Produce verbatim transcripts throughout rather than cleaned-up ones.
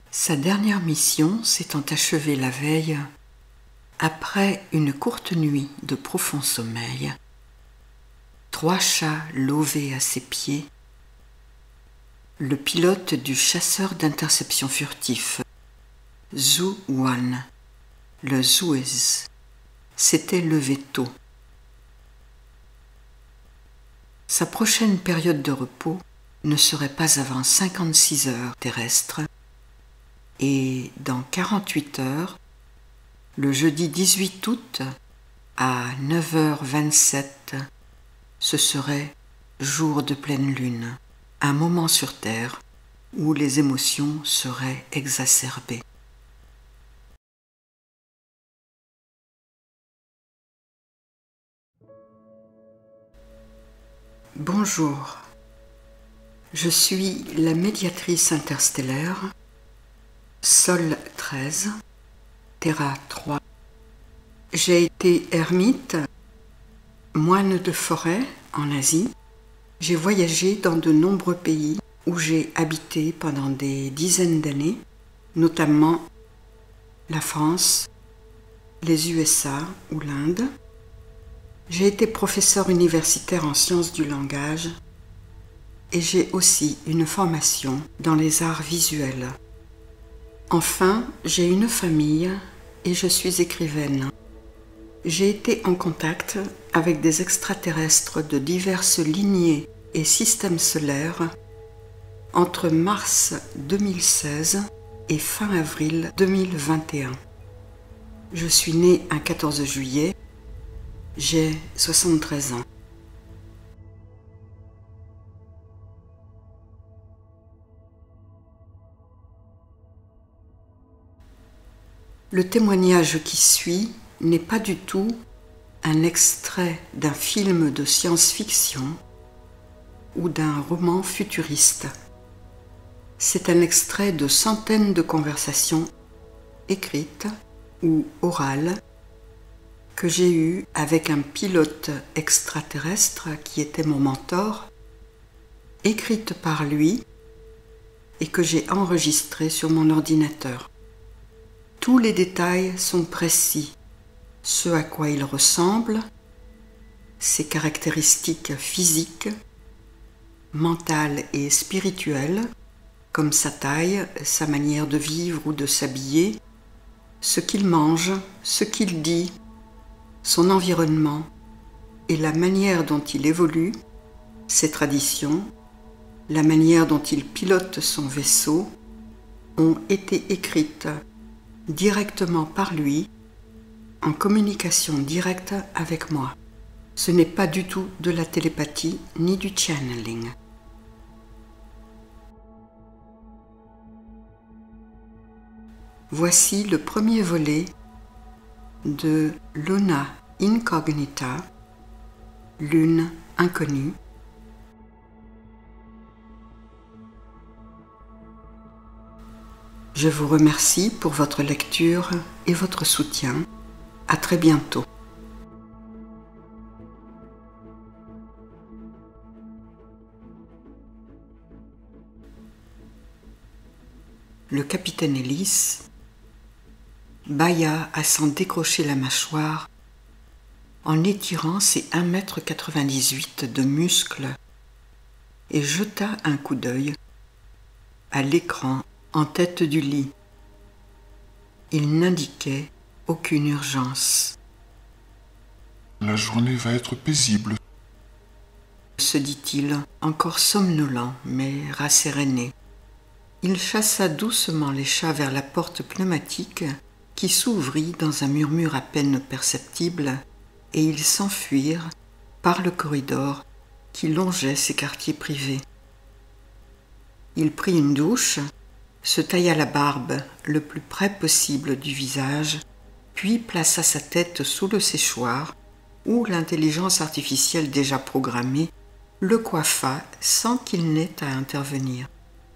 Sa dernière mission s'étant achevée la veille, après une courte nuit de profond sommeil, trois chats lové à ses pieds, le pilote du chasseur d'interception furtif, Zhu Wan, le Zhuez, s'était levé tôt. Sa prochaine période de repos ne serait pas avant cinquante-six heures terrestres et dans quarante-huit heures, le jeudi dix-huit août à neuf heures vingt-sept, ce serait jour de pleine lune, un moment sur Terre où les émotions seraient exacerbées. Bonjour, je suis la médiatrice interstellaire, Sol treize, Terra trois. J'ai été ermite, moine de forêt en Asie. J'ai voyagé dans de nombreux pays où j'ai habité pendant des dizaines d'années, notamment la France, les U S A ou l'Inde. J'ai été professeur universitaire en sciences du langage et j'ai aussi une formation dans les arts visuels. Enfin, j'ai une famille et je suis écrivaine. J'ai été en contact avec des extraterrestres de diverses lignées et systèmes solaires entre mars deux mille seize et fin avril deux mille vingt et un. Je suis née un quatorze juillet, j'ai soixante-treize ans. Le témoignage qui suit n'est pas du tout un extrait d'un film de science-fiction ou d'un roman futuriste. C'est un extrait de centaines de conversations écrites ou orales que j'ai eues avec un pilote extraterrestre qui était mon mentor, écrites par lui et que j'ai enregistrées sur mon ordinateur. Tous les détails sont précis, ce à quoi il ressemble, ses caractéristiques physiques, mentales et spirituelles, comme sa taille, sa manière de vivre ou de s'habiller, ce qu'il mange, ce qu'il dit, son environnement et la manière dont il évolue, ses traditions, la manière dont il pilote son vaisseau, ont été écrites directement par lui, en communication directe avec moi. Ce n'est pas du tout de la télépathie ni du channeling. Voici le premier volet de Luna Incognita, Lune inconnue. Je vous remercie pour votre lecture et votre soutien. À très bientôt. Le capitaine Ellis bâilla à s'en décrocher la mâchoire en étirant ses un mètre quatre-vingt-dix-huit de muscles et jeta un coup d'œil à l'écran en tête du lit. Il n'indiquait aucune urgence. La journée va être paisible, se dit-il, encore somnolent mais rasséréné. Il chassa doucement les chats vers la porte pneumatique qui s'ouvrit dans un murmure à peine perceptible et ils s'enfuirent par le corridor qui longeait ses quartiers privés. Il prit une douche, se tailla la barbe le plus près possible du visage, puis plaça sa tête sous le séchoir où l'intelligence artificielle déjà programmée le coiffa sans qu'il n'ait à intervenir.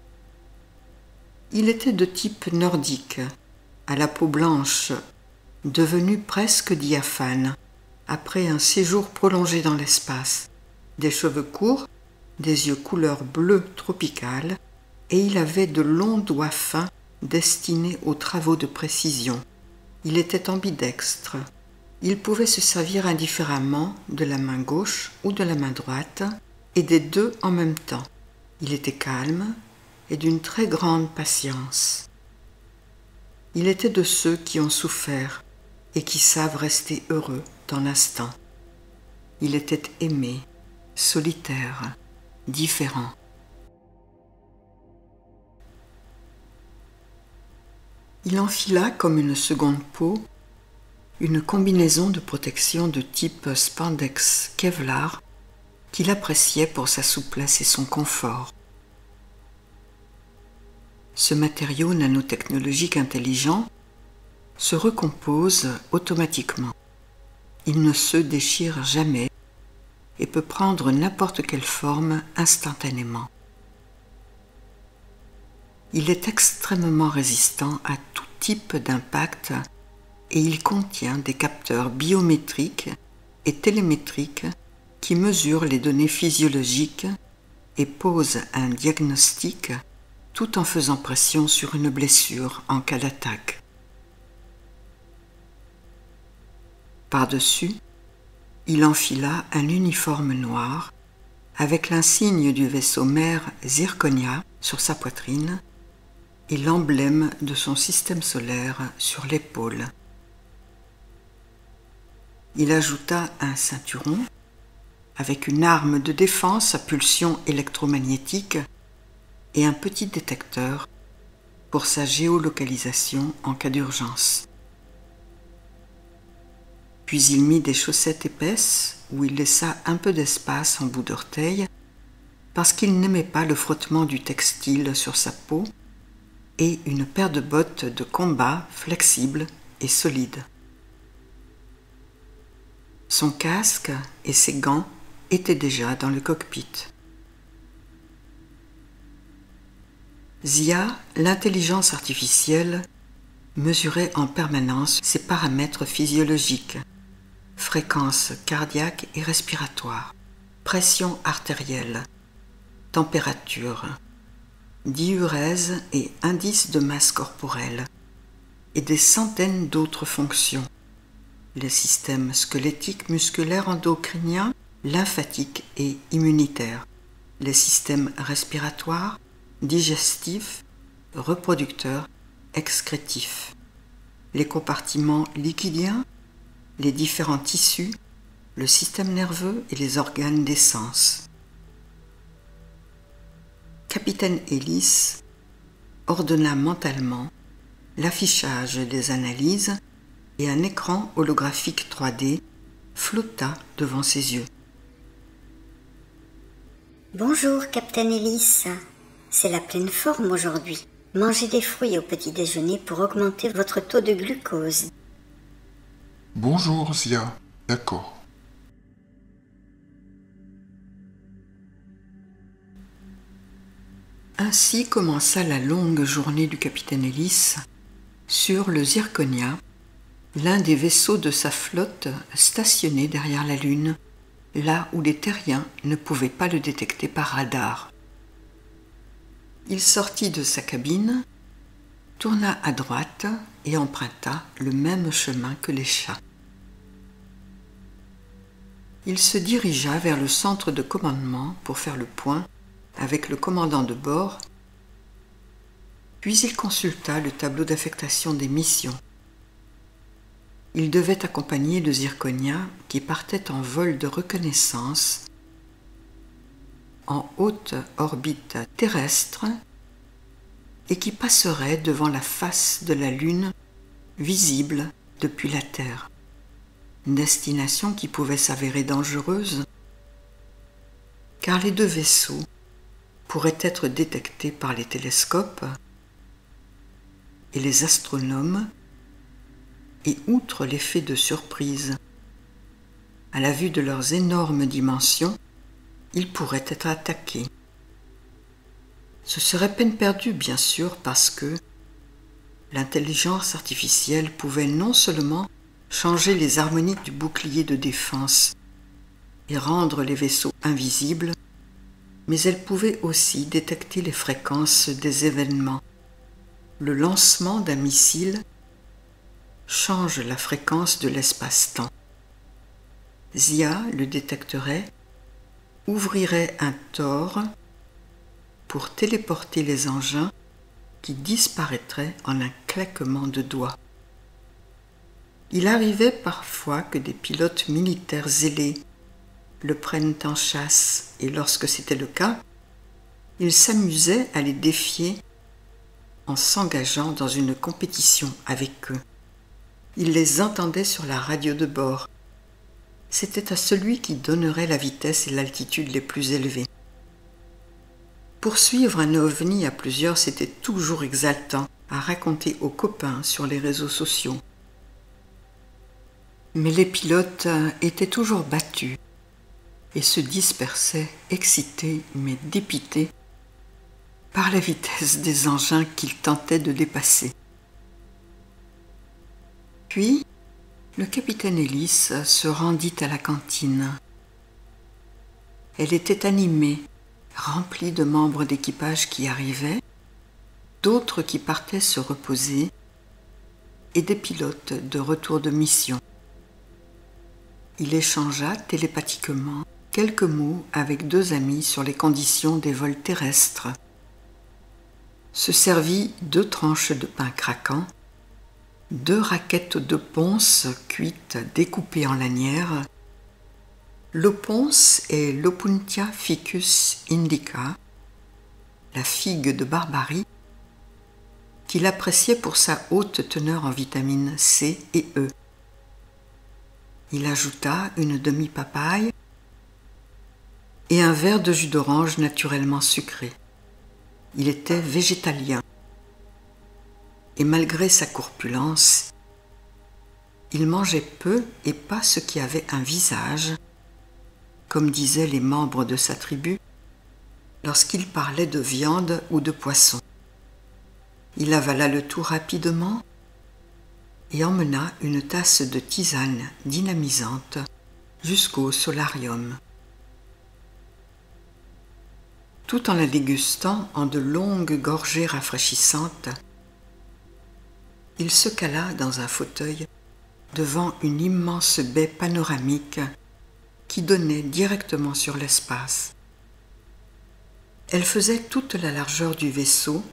Il était de type nordique, à la peau blanche, devenue presque diaphane, après un séjour prolongé dans l'espace, des cheveux courts, des yeux couleur bleu tropicale, et il avait de longs doigts fins destiné aux travaux de précision. Il était ambidextre. Il pouvait se servir indifféremment de la main gauche ou de la main droite, et des deux en même temps. Il était calme et d'une très grande patience. Il était de ceux qui ont souffert et qui savent rester heureux dans l'instant. Il était aimé, solitaire, différent. Il enfila comme une seconde peau une combinaison de protection de type spandex Kevlar qu'il appréciait pour sa souplesse et son confort. Ce matériau nanotechnologique intelligent se recompose automatiquement. Il ne se déchire jamais et peut prendre n'importe quelle forme instantanément. Il est extrêmement résistant à tout type d'impact et il contient des capteurs biométriques et télémétriques qui mesurent les données physiologiques et posent un diagnostic tout en faisant pression sur une blessure en cas d'attaque. Par-dessus, il enfila un uniforme noir avec l'insigne du vaisseau mère Zirconia sur sa poitrine et l'emblème de son système solaire sur l'épaule. Il ajouta un ceinturon avec une arme de défense à pulsion électromagnétique et un petit détecteur pour sa géolocalisation en cas d'urgence. Puis il mit des chaussettes épaisses où il laissa un peu d'espace en bout d'orteil parce qu'il n'aimait pas le frottement du textile sur sa peau et une paire de bottes de combat flexibles et solides. Son casque et ses gants étaient déjà dans le cockpit. Zia, l'intelligence artificielle, mesurait en permanence ses paramètres physiologiques, fréquence cardiaque et respiratoire, pression artérielle, température, diurèse et indice de masse corporelle, et des centaines d'autres fonctions, les systèmes squelettiques, musculaires, endocriniens, lymphatiques et immunitaires, les systèmes respiratoires, digestifs, reproducteurs, excrétifs, les compartiments liquidiens, les différents tissus, le système nerveux et les organes des sens. Capitaine Ellis ordonna mentalement l'affichage des analyses et un écran holographique trois D flotta devant ses yeux. Bonjour, Capitaine Ellis. C'est la pleine forme aujourd'hui. Mangez des fruits au petit déjeuner pour augmenter votre taux de glucose. Bonjour, Zia. D'accord. Ainsi commença la longue journée du capitaine Ellis sur le Zirconia, l'un des vaisseaux de sa flotte stationné derrière la Lune, là où les terriens ne pouvaient pas le détecter par radar. Il sortit de sa cabine, tourna à droite et emprunta le même chemin que les chats. Il se dirigea vers le centre de commandement pour faire le point avec le commandant de bord, puis il consulta le tableau d'affectation des missions. Il devait accompagner le Zirconia qui partait en vol de reconnaissance en haute orbite terrestre et qui passerait devant la face de la Lune visible depuis la Terre. Une destination qui pouvait s'avérer dangereuse car les deux vaisseaux pourraient être détectés par les télescopes et les astronomes et outre l'effet de surprise, à la vue de leurs énormes dimensions, ils pourraient être attaqués. Ce serait peine perdue, bien sûr, parce que l'intelligence artificielle pouvait non seulement changer les harmoniques du bouclier de défense et rendre les vaisseaux invisibles, mais elle pouvait aussi détecter les fréquences des événements, le lancement d'un missile change la fréquence de l'espace-temps. Zia le détecterait, ouvrirait un tore pour téléporter les engins qui disparaîtraient en un claquement de doigts. Il arrivait parfois que des pilotes militaires zélés le prennent en chasse et lorsque c'était le cas, il s'amusait à les défier en s'engageant dans une compétition avec eux. Il les entendait sur la radio de bord. C'était à celui qui donnerait la vitesse et l'altitude les plus élevées. Poursuivre un ovni à plusieurs, c'était toujours exaltant à raconter aux copains sur les réseaux sociaux. Mais les pilotes étaient toujours battus et se dispersaient, excités mais dépités, par la vitesse des engins qu'ils tentaient de dépasser. Puis, le capitaine Ellis se rendit à la cantine. Elle était animée, remplie de membres d'équipage qui arrivaient, d'autres qui partaient se reposer et des pilotes de retour de mission. Il échangea télépathiquement quelques mots avec deux amis sur les conditions des vols terrestres, se servit deux tranches de pain craquant, deux raquettes de ponce cuites découpées en lanières. L'oponce est l'Opuntia ficus indica, la figue de Barbarie, qu'il appréciait pour sa haute teneur en vitamines C et E. Il ajouta une demi-papaye et un verre de jus d'orange naturellement sucré. Il était végétalien et malgré sa corpulence, il mangeait peu et pas ce qui avait un visage, comme disaient les membres de sa tribu lorsqu'il parlait de viande ou de poisson. Il avala le tout rapidement et emmena une tasse de tisane dynamisante jusqu'au solarium. Tout en la dégustant en de longues gorgées rafraîchissantes, il se cala dans un fauteuil devant une immense baie panoramique qui donnait directement sur l'espace. Elle faisait toute la largeur du vaisseau,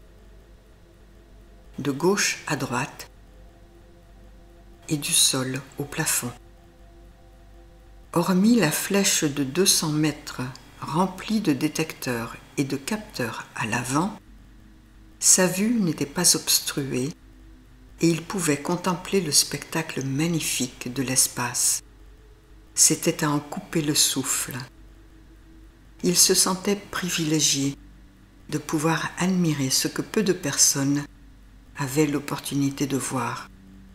de gauche à droite, et du sol au plafond. Hormis la flèche de deux cents mètres remplie de détecteurs et de capteurs à l'avant, sa vue n'était pas obstruée et il pouvait contempler le spectacle magnifique de l'espace. C'était à en couper le souffle. Il se sentait privilégié de pouvoir admirer ce que peu de personnes avaient l'opportunité de voir.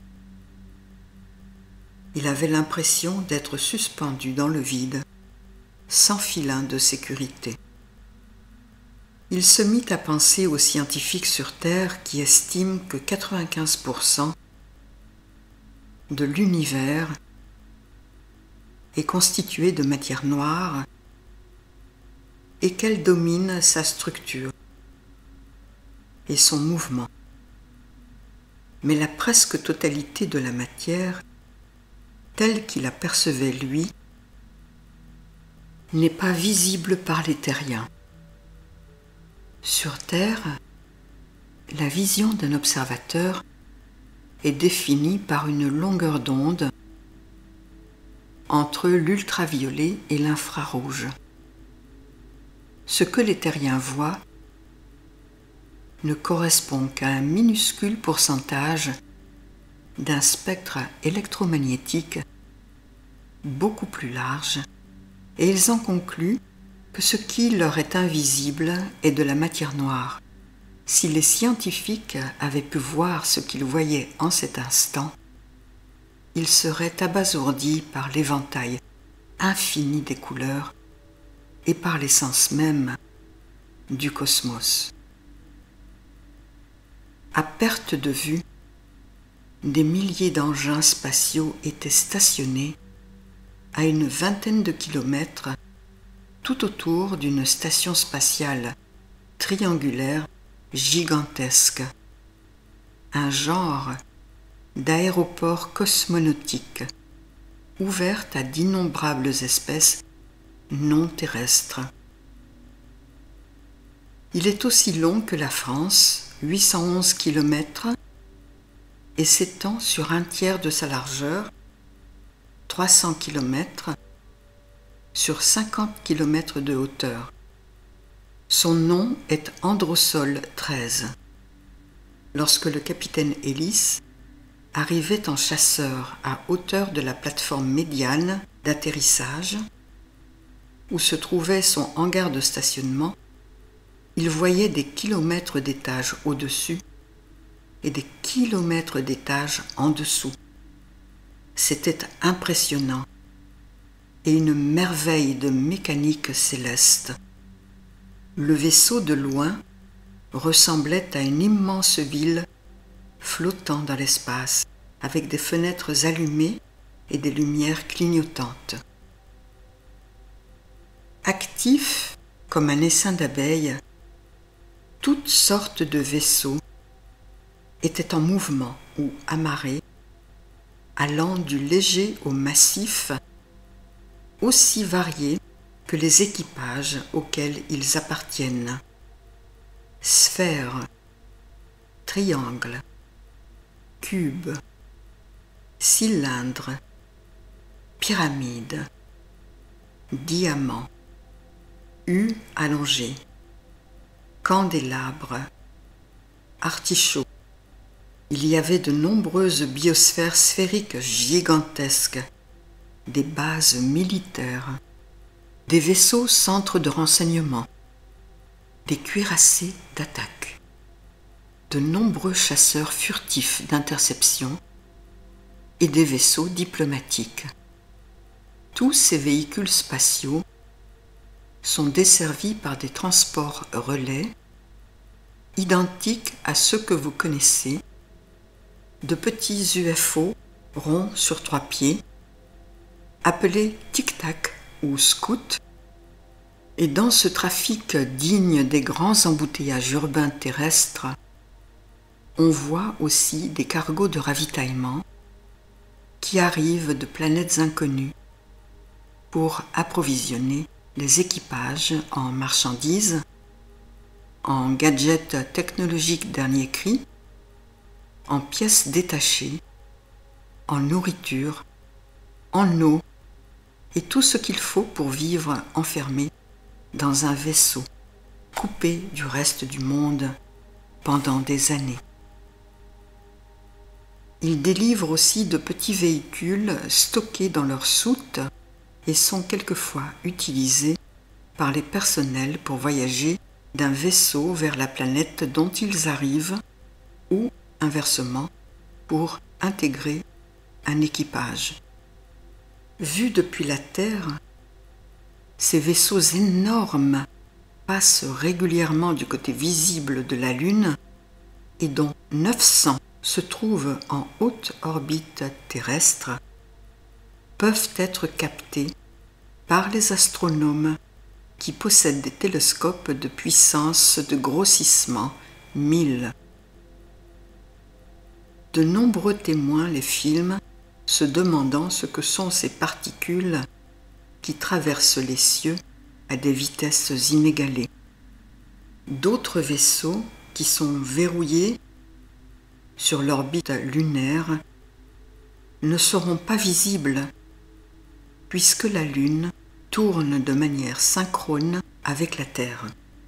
Il avait l'impression d'être suspendu dans le vide, sans filin de sécurité. Il se mit à penser aux scientifiques sur Terre qui estiment que quatre-vingt-quinze pour cent de l'univers est constitué de matière noire et qu'elle domine sa structure et son mouvement. Mais la presque totalité de la matière, telle qu'il apercevait lui, n'est pas visible par les terriens. Sur Terre, la vision d'un observateur est définie par une longueur d'onde entre l'ultraviolet et l'infrarouge. Ce que les terriens voient ne correspond qu'à un minuscule pourcentage d'un spectre électromagnétique beaucoup plus large, et ils en concluent que ce qui leur est invisible est de la matière noire. Si les scientifiques avaient pu voir ce qu'ils voyaient en cet instant, ils seraient abasourdis par l'éventail infini des couleurs et par l'essence même du cosmos. À perte de vue, des milliers d'engins spatiaux étaient stationnés à une vingtaine de kilomètres tout autour d'une station spatiale triangulaire gigantesque. un genre d'aéroports cosmonautiques, ouvert à d'innombrables espèces non terrestres. Il est aussi long que la France, huit cent onze kilomètres, et s'étend sur un tiers de sa largeur, trois cents kilomètres, sur cinquante kilomètres de hauteur. Son nom est Androsol treize. Lorsque le capitaine Ellis arrivait en chasseur à hauteur de la plateforme médiane d'atterrissage, où se trouvait son hangar de stationnement, il voyait des kilomètres d'étages au-dessus et des kilomètres d'étages en dessous. C'était impressionnant et une merveille de mécanique céleste. Le vaisseau de loin ressemblait à une immense ville flottant dans l'espace, avec des fenêtres allumées et des lumières clignotantes. Actif comme un essaim d'abeilles, toutes sortes de vaisseaux étaient en mouvement ou amarrés, allant du léger au massif, aussi variés que les équipages auxquels ils appartiennent. Sphères, triangles, cubes, cylindres, pyramides, diamants, U allongés, candélabres, artichauts. Il y avait de nombreuses biosphères sphériques gigantesques, des bases militaires, des vaisseaux centres de renseignement, des cuirassés d'attaque, de nombreux chasseurs furtifs d'interception et des vaisseaux diplomatiques. Tous ces véhicules spatiaux sont desservis par des transports relais identiques à ceux que vous connaissez, de petits U F O ronds sur trois pieds, appelés tic-tac ou scouts, et dans ce trafic digne des grands embouteillages urbains terrestres, on voit aussi des cargos de ravitaillement qui arrivent de planètes inconnues pour approvisionner les équipages en marchandises, en gadgets technologiques dernier cri, en pièces détachées, en nourriture, en eau et tout ce qu'il faut pour vivre enfermé dans un vaisseau, coupé du reste du monde pendant des années. Ils délivrent aussi de petits véhicules stockés dans leurs soutes et sont quelquefois utilisés par les personnels pour voyager d'un vaisseau vers la planète dont ils arrivent ou, inversement, pour intégrer un équipage. Vus depuis la Terre, ces vaisseaux énormes passent régulièrement du côté visible de la Lune et dont neuf cents se trouvent en haute orbite terrestre, peuvent être captés par les astronomes qui possèdent des télescopes de puissance de grossissement mille. De nombreux témoins les filment, se demandant ce que sont ces particules qui traversent les cieux à des vitesses inégalées. D'autres vaisseaux qui sont verrouillés sur l'orbite lunaire ne seront pas visibles puisque la Lune tourne de manière synchrone avec la Terre.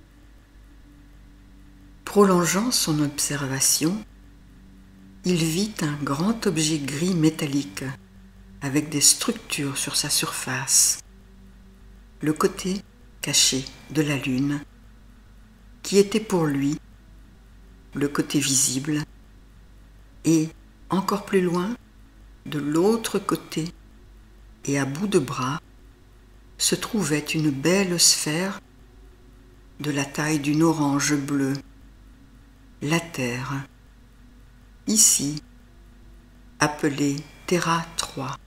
Prolongeant son observation, il vit un grand objet gris métallique avec des structures sur sa surface, le côté caché de la Lune, qui était pour lui le côté visible, et encore plus loin, de l'autre côté et à bout de bras, se trouvait une belle sphère de la taille d'une orange bleue, la Terre, ici appelée Terra trois.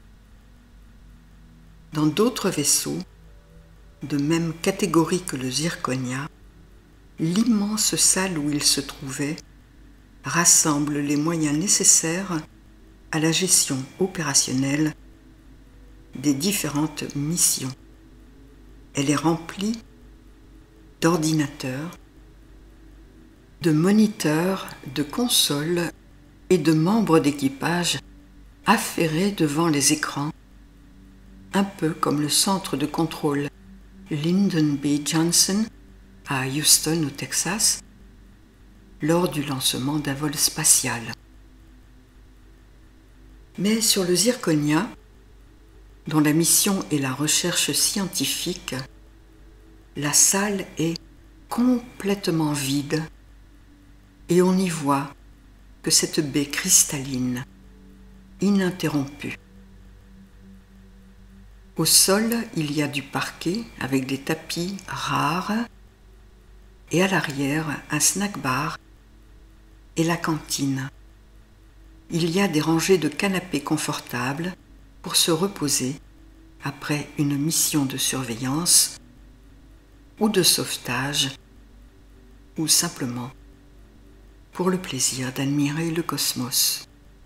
Dans d'autres vaisseaux, de même catégorie que le Zirconia, l'immense salle où il se trouvait rassemble les moyens nécessaires à la gestion opérationnelle des différentes missions. Elle est remplie d'ordinateurs, de moniteurs, de consoles et de membres d'équipage affairés devant les écrans, un peu comme le centre de contrôle Lyndon B. Johnson à Houston au Texas lors du lancement d'un vol spatial. Mais sur le Zirconia, dont la mission est la recherche scientifique, la salle est complètement vide et on n'y voit que cette baie cristalline, ininterrompue. Au sol, il y a du parquet avec des tapis rares et à l'arrière, un snack bar et la cantine. Il y a des rangées de canapés confortables pour se reposer après une mission de surveillance ou de sauvetage ou simplement pour le plaisir d'admirer le cosmos.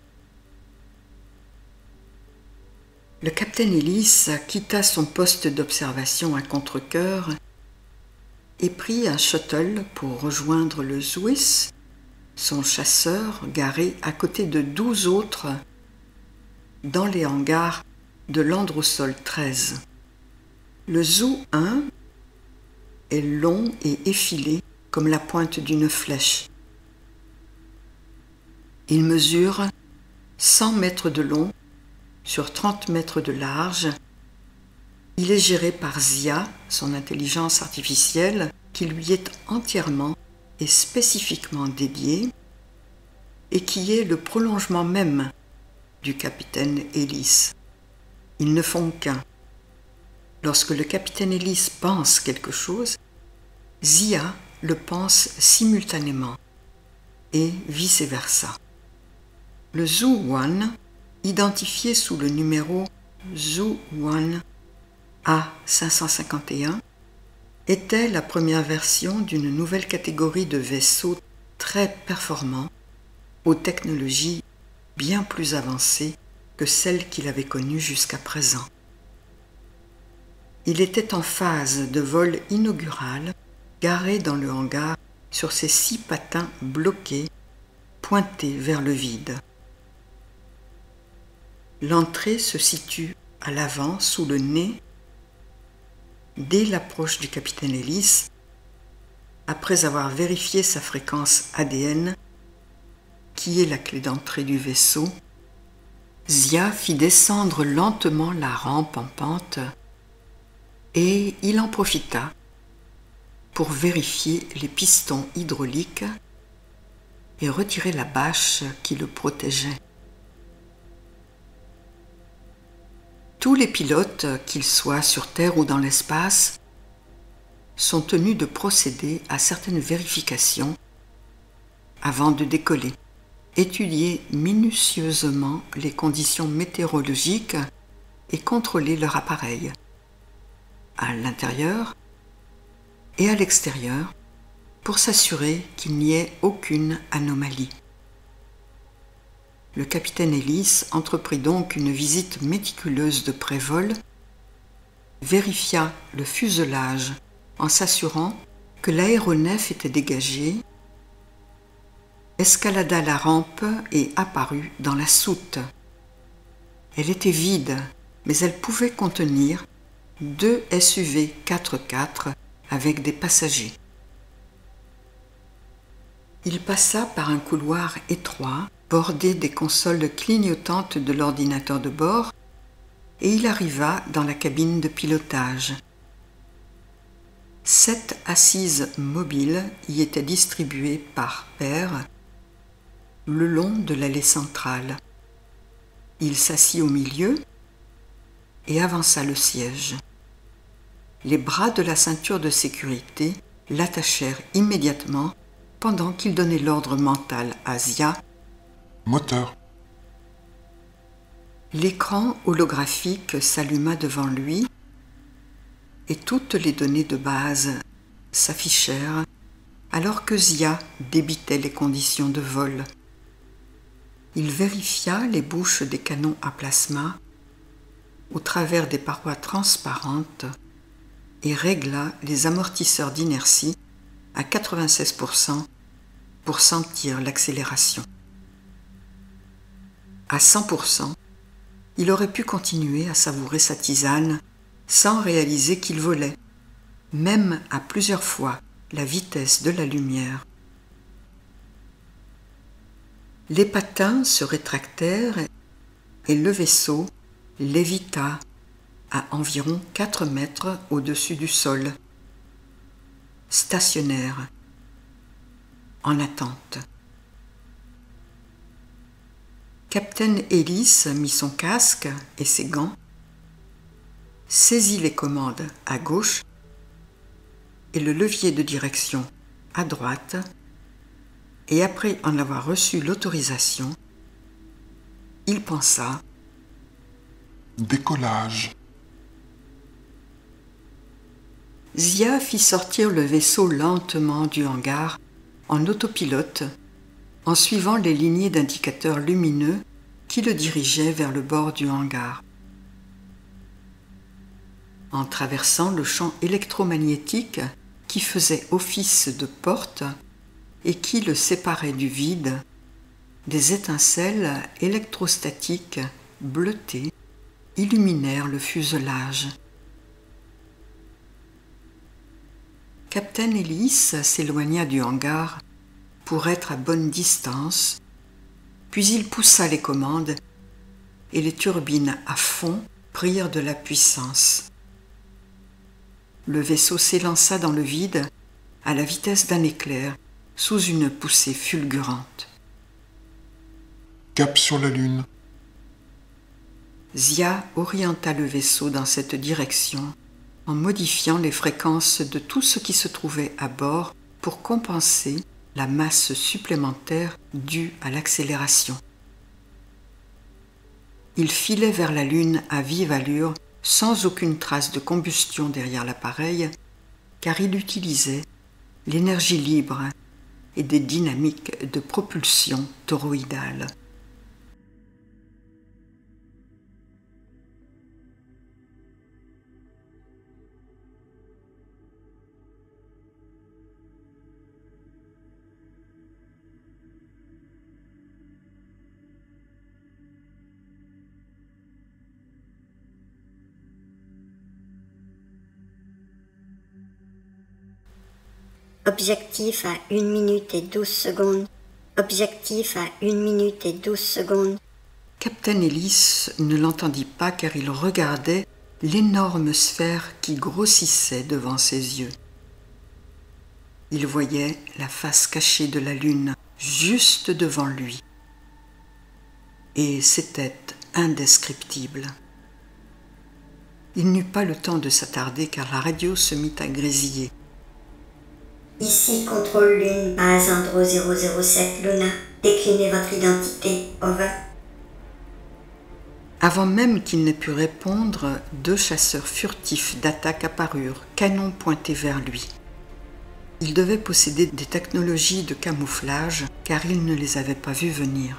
Le capitaine Ellis quitta son poste d'observation à contre-cœur et prit un shuttle pour rejoindre le Zouis, son chasseur garé à côté de douze autres dans les hangars de l'Androsol treize. Le Zou un est long et effilé comme la pointe d'une flèche. Il mesure cent mètres de long sur trente mètres de large. Il est géré par Zia, son intelligence artificielle, qui lui est entièrement et spécifiquement dédiée et qui est le prolongement même du capitaine Ellis. Ils ne font qu'un. Lorsque le capitaine Ellis pense quelque chose, Zia le pense simultanément et vice-versa. Le Zou un, identifié sous le numéro Zou un A cinq cent cinquante et un, était la première version d'une nouvelle catégorie de vaisseaux très performants, aux technologies bien plus avancées que celles qu'il avait connues jusqu'à présent. Il était en phase de vol inaugural, garé dans le hangar sur ses six patins bloqués, pointés vers le vide. L'entrée se situe à l'avant, sous le nez, dès l'approche du capitaine Ellis, après avoir vérifié sa fréquence A D N, qui est la clé d'entrée du vaisseau. Zia fit descendre lentement la rampe en pente et il en profita pour vérifier les pistons hydrauliques et retirer la bâche qui le protégeait. Tous les pilotes, qu'ils soient sur Terre ou dans l'espace, sont tenus de procéder à certaines vérifications avant de décoller. Étudier minutieusement les conditions météorologiques et contrôler leur appareil, à l'intérieur et à l'extérieur, pour s'assurer qu'il n'y ait aucune anomalie. Le capitaine Ellis entreprit donc une visite méticuleuse de pré-vol, vérifia le fuselage en s'assurant que l'aéronef était dégagé, escalada la rampe et apparut dans la soute. Elle était vide, mais elle pouvait contenir deux S U V quatre quatre avec des passagers. Il passa par un couloir étroit, bordé des consoles clignotantes de l'ordinateur de bord, et il arriva dans la cabine de pilotage. Sept assises mobiles y étaient distribuées par paires le long de l'allée centrale. Il s'assit au milieu et avança le siège. Les bras de la ceinture de sécurité l'attachèrent immédiatement pendant qu'il donnait l'ordre mental à Zia. Moteur. L'écran holographique s'alluma devant lui et toutes les données de base s'affichèrent alors que Zia débitait les conditions de vol. Il vérifia les bouches des canons à plasma au travers des parois transparentes et régla les amortisseurs d'inertie à quatre-vingt-seize pour cent pour sentir l'accélération. À cent pour cent, il aurait pu continuer à savourer sa tisane sans réaliser qu'il volait, même à plusieurs fois la vitesse de la lumière. Les patins se rétractèrent et le vaisseau lévita à environ quatre mètres au-dessus du sol, stationnaire, en attente. Captain Ellis mit son casque et ses gants, saisit les commandes à gauche et le levier de direction à droite, et après en avoir reçu l'autorisation, il pensa « Décollage ». Zia fit sortir le vaisseau lentement du hangar en autopilote, en suivant les lignées d'indicateurs lumineux qui le dirigeaient vers le bord du hangar. En traversant le champ électromagnétique qui faisait office de porte et qui le séparait du vide, des étincelles électrostatiques bleutées illuminèrent le fuselage. Captain Ellis s'éloigna du hangar pour être à bonne distance, puis il poussa les commandes et les turbines à fond prirent de la puissance. Le vaisseau s'élança dans le vide à la vitesse d'un éclair sous une poussée fulgurante. Cap sur la Lune. Zia orienta le vaisseau dans cette direction en modifiant les fréquences de tout ce qui se trouvait à bord pour compenser la masse supplémentaire due à l'accélération. Il filait vers la Lune à vive allure, sans aucune trace de combustion derrière l'appareil, car il utilisait l'énergie libre et des dynamiques de propulsion toroïdale. Objectif à une minute et douze secondes. Objectif à une minute et douze secondes. Captain Ellis ne l'entendit pas car il regardait l'énorme sphère qui grossissait devant ses yeux. Il voyait la face cachée de la Lune juste devant lui. Et c'était indescriptible. Il n'eut pas le temps de s'attarder car la radio se mit à grésiller. Ici, contrôle Lune, base Andro zéro zéro sept Luna. Déclinez votre identité. Over. Avant même qu'il n'ait pu répondre, deux chasseurs furtifs d'attaque apparurent, canons pointés vers lui. Ils devaient posséder des technologies de camouflage, car il ne les avait pas vus venir.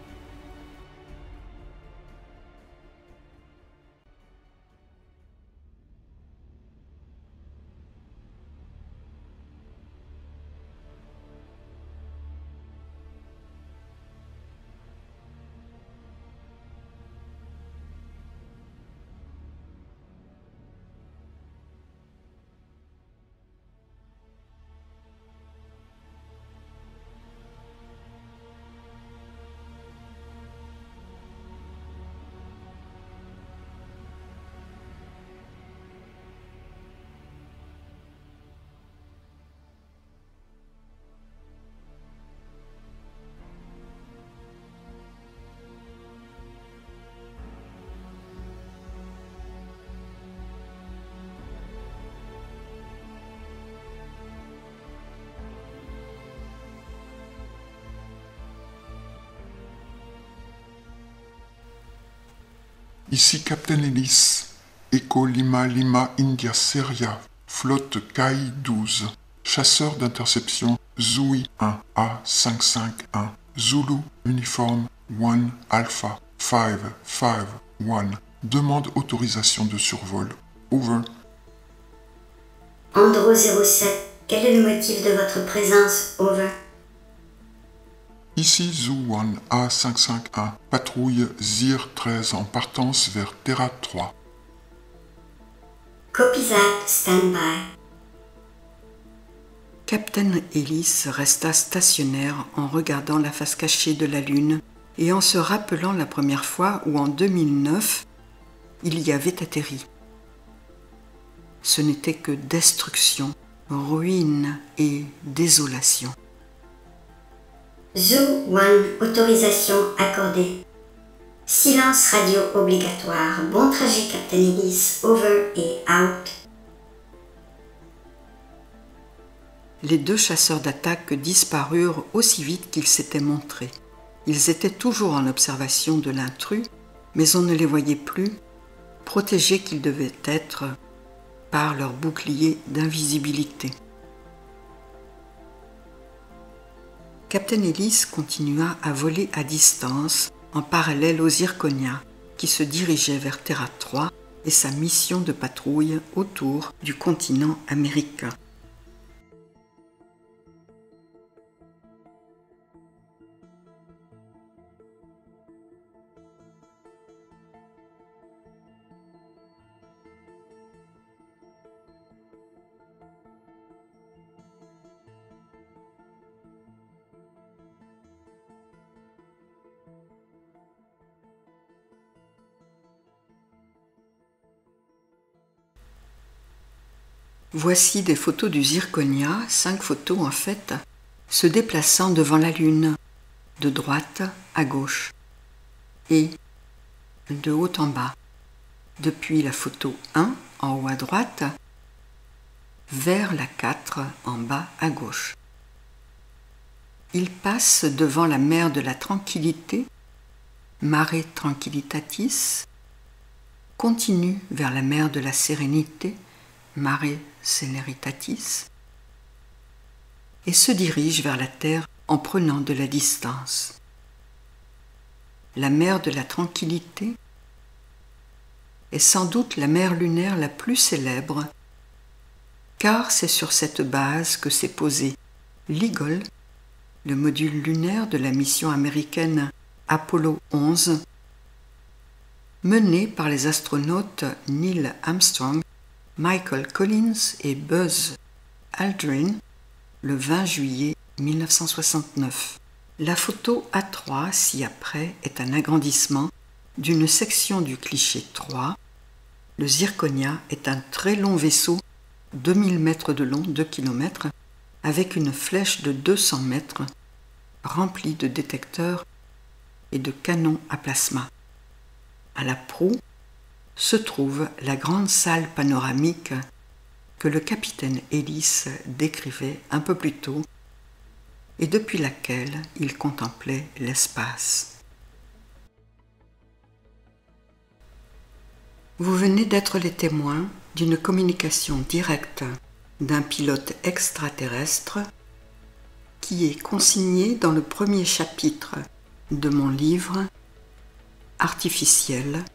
Ici Captain Ellis, Echo Lima Lima India Seria, flotte K I douze, chasseur d'interception Zui un A cinq cinq un, Zulu Uniform un Alpha cinq cinq un, demande autorisation de survol. Over. Andro zéro sept, quel est le motif de votre présence? Over. Ici Zoo un A cinq cinq un, patrouille Zir treize en partance vers Terra trois. Copy that, stand by. Captain Ellis resta stationnaire en regardant la face cachée de la Lune et en se rappelant la première fois où en deux mille neuf, il y avait atterri. Ce n'était que destruction, ruine et désolation. Zoo un, autorisation accordée. Silence radio obligatoire. Bon trajet, Captain Ellis. Over et out. Les deux chasseurs d'attaque disparurent aussi vite qu'ils s'étaient montrés. Ils étaient toujours en observation de l'intrus, mais on ne les voyait plus, protégés qu'ils devaient être par leur bouclier d'invisibilité. Captain Ellis continua à voler à distance en parallèle aux Zirconia qui se dirigeaient vers Terra trois et sa mission de patrouille autour du continent américain. Voici des photos du Zirconia, cinq photos en fait, se déplaçant devant la Lune, de droite à gauche et de haut en bas, depuis la photo un en haut à droite vers la quatre en bas à gauche. Il passe devant la mer de la Tranquillité, Mare Tranquillitatis, continue vers la mer de la Sérénité, Mare Celeritatis, et se dirige vers la Terre en prenant de la distance. La mer de la Tranquillité est sans doute la mer lunaire la plus célèbre, car c'est sur cette base que s'est posé l'Eagle, le module lunaire de la mission américaine Apollo onze, mené par les astronautes Neil Armstrong, Michael Collins et Buzz Aldrin le vingt juillet mille neuf cent soixante-neuf. La photo A trois ci-après est un agrandissement d'une section du cliché trois. Le Zirconia est un très long vaisseau, deux mille mètres de long, deux kilomètres, avec une flèche de deux cents mètres, remplie de détecteurs et de canons à plasma. À la proue se trouve la grande salle panoramique que le capitaine Ellis décrivait un peu plus tôt et depuis laquelle il contemplait l'espace. Vous venez d'être les témoins d'une communication directe d'un pilote extraterrestre qui est consignée dans le premier chapitre de mon livre Artificiel,